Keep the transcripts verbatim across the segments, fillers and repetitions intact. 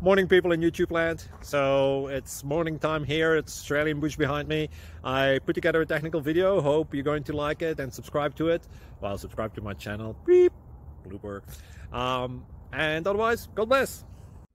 Morning, people in YouTube land. So it's morning time here. It's Australian bush behind me. I put together a technical video. Hope you're going to like it and subscribe to it. Well, subscribe to my channel. Beep. Blooper. Um, and otherwise, God bless.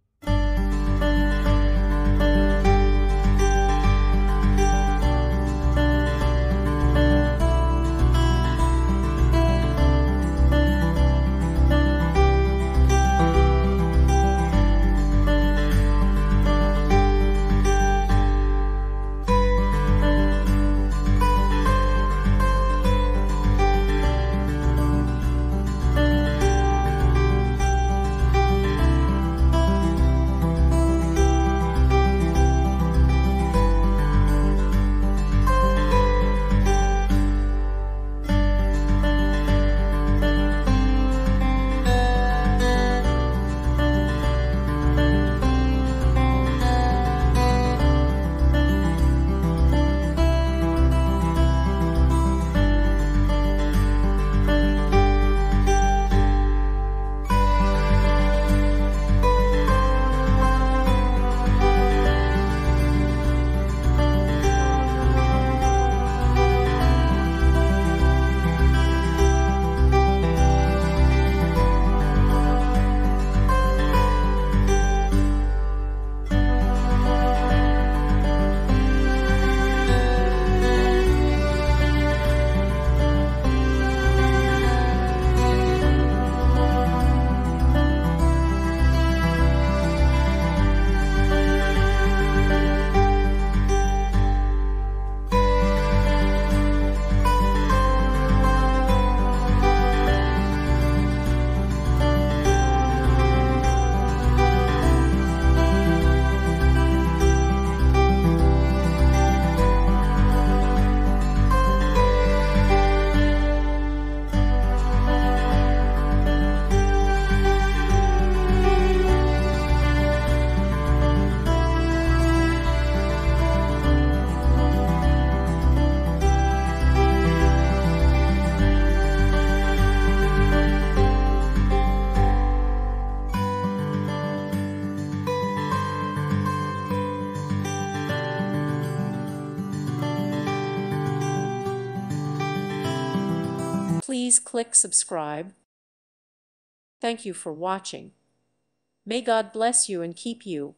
Please click subscribe. Thank you for watching. May God bless you and keep you.